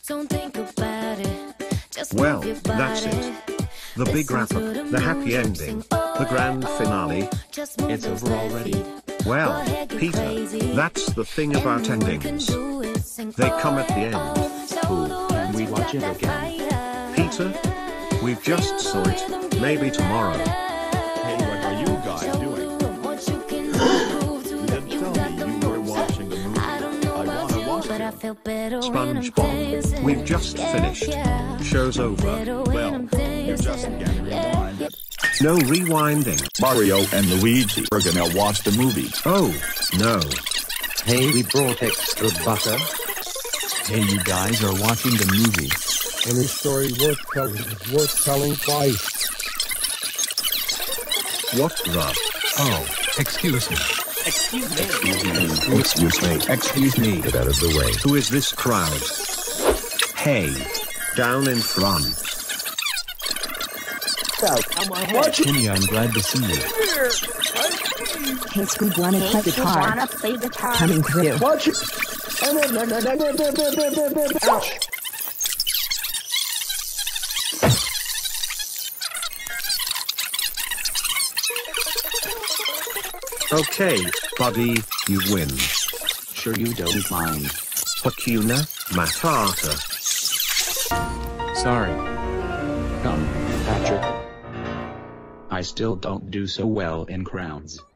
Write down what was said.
Don't think about it. Just Well, move your that's body. it. The big wrap up, the happy ending, the grand finale. It's over already. Well, Peter, that's the thing about endings. They come at the end. Cool. Can we watch it again? Peter? We've just saw it. Maybe tomorrow. Hey, what are you guys doing? You didn't tell me you were watching the movie. I wanna watch it. SpongeBob. We've just finished. Show's over. Well, you just can't rewind it. No rewinding. Mario and Luigi are gonna watch the movie. Oh, no. Hey, we brought extra butter. Hey, you guys are watching the movie. Any story worth telling is worth telling twice. What the? Oh, excuse me. Excuse me. Get out of the way. Who is this crowd? Hey. Down in front. Kenny, I'm glad to see you. Hey, Squid, wanna play guitar? Coming through. Watch it. Ouch. Okay, buddy, you win. Sure you don't mind. Hakuna Matata. Sorry. Come, Patrick. I still don't do so well in crowns.